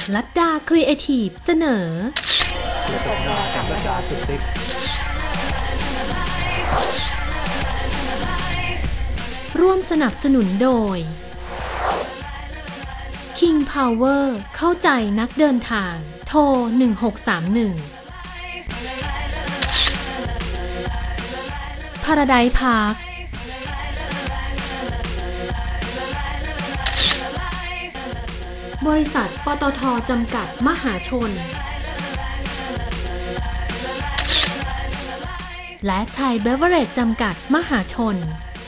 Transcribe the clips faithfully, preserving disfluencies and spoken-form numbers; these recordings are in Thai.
ลัดดาครีเอทีฟเสนอจะสบดากับลัดดาสุดซิปร่วมสนับสนุนโดย King Power เข้าใจนักเดินทางโทรหนึ่งหกสามหนึ่ง Paradise Parkบริษัทปตท.จำกัดมหาชนและไทยเบเวอเรจจำกัดมหาชน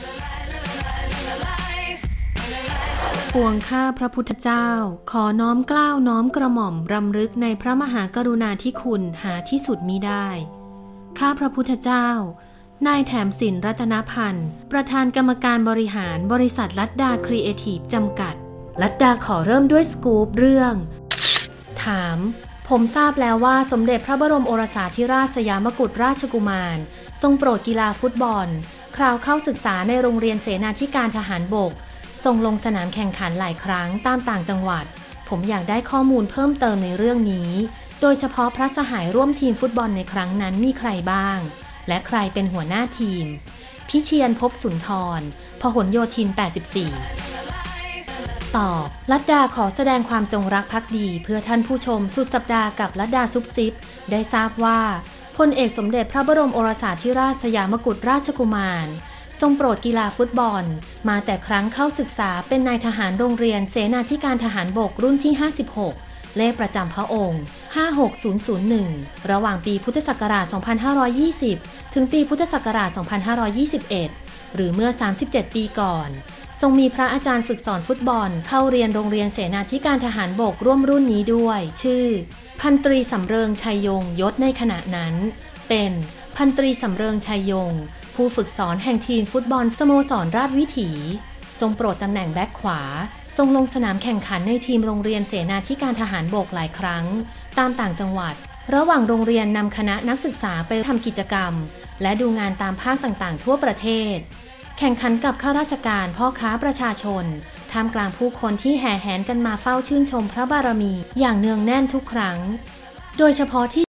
ปวงข้าพระพุทธเจ้าขอน้อมเกล้าน้อมกระหม่อมรำลึกในพระมหากรุณาธิคุณหาที่สุดมิได้ข้าพระพุทธเจ้านายแถมสินรัตนพันธ์ประธานกรรมการบริหารบริษัทลัดดาครีเอทีฟจำกัดลัดดาขอเริ่มด้วยสกู๊ปเรื่องถามผมทราบแล้วว่าสมเด็จพระบรมโอรสาธิราชสยามกุฎราชกุมารทรงโปรดกีฬาฟุตบอลคราวเข้าศึกษาในโรงเรียนเสนาธิการทหารบกทรงลงสนามแข่งขันหลายครั้งตามต่างจังหวัดผมอยากได้ข้อมูลเพิ่มเติมในเรื่องนี้โดยเฉพาะพระสหายร่วมทีมฟุตบอลในครั้งนั้นมีใครบ้างและใครเป็นหัวหน้าทีมพิเชียรภพสุนทรพหลโยธินแปดสิบสี่ตอบลัดดาขอแสดงความจงรักภักดีเพื่อท่านผู้ชมสุดสัปดาห์กับลัดดาซุปซิปได้ทราบว่าพลเอกสมเด็จพระบรมโอรสาธิราชสยามกุฎราชกุมารทรงโปรดกีฬาฟุตบอลมาแต่ครั้งเข้าศึกษาเป็นนายทหารโรงเรียนเสนาธิการทหารบกรุ่นที่ห้าสิบหกเลขประจำพระองค์ห้าหกศูนย์ศูนย์หนึ่งระหว่างปีพุทธศักราชสองพันห้าร้อยยี่สิบถึงปีพุทธศักราชสองพันห้าร้อยยี่สิบเอ็ดหรือเมื่อสามสิบเจ็ดปีก่อนทรงมีพระอาจารย์ฝึกสอนฟุตบอลเข้าเรียนโรงเรียนเสนาธิการทหารบกร่วมรุ่นนี้ด้วยชื่อพันตรีสำเริงชัยยงยศในขณะนั้นเป็นพันตรีสำเริงชัยยงผู้ฝึกสอนแห่งทีมฟุตบอลสโมสรราชวิถีทรงโปรดตำแหน่งแบ็คขวาทรงลงสนามแข่งขันในทีมโรงเรียนเสนาธิการทหารบกหลายครั้งตามต่างจังหวัดระหว่างโรงเรียนนำคณะนักศึกษาไปทำกิจกรรมและดูงานตามภาคต่างๆทั่วประเทศแข่งขันกับข้าราชการพ่อค้าประชาชนท่ามกลางผู้คนที่แห่แหนกันมาเฝ้าชื่นชมพระบารมีอย่างเนืองแน่นทุกครั้งโดยเฉพาะที่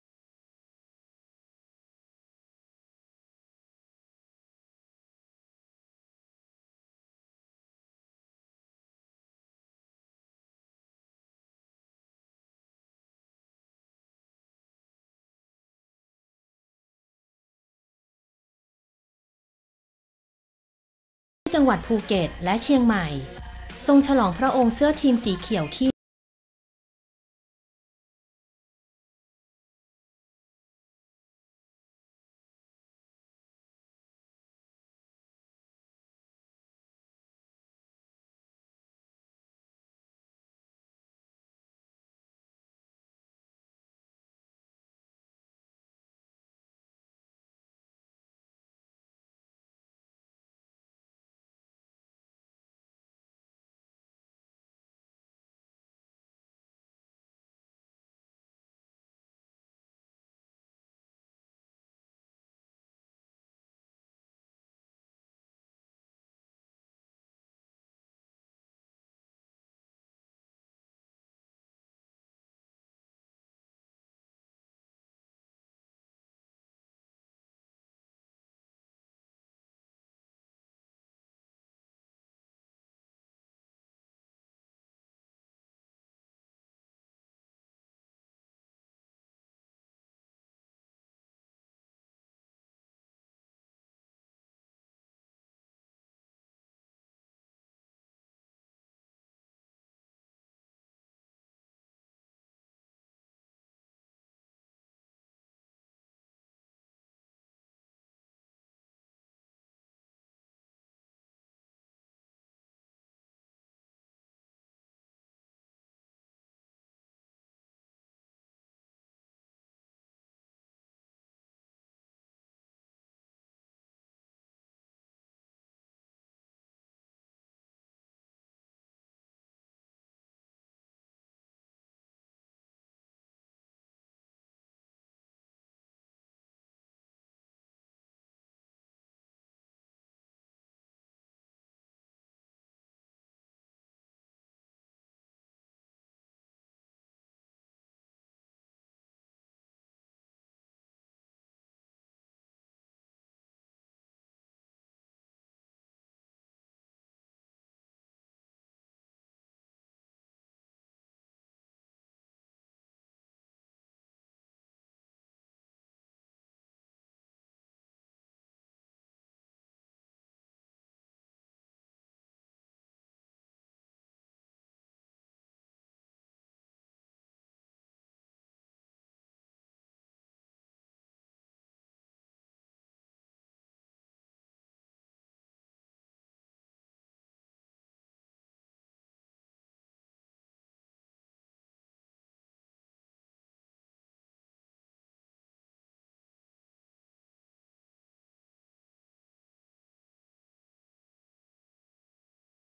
จังหวัดภูเก็ตและเชียงใหม่ทรงฉลองพระองค์เสื้อทีมสีเขียวขี้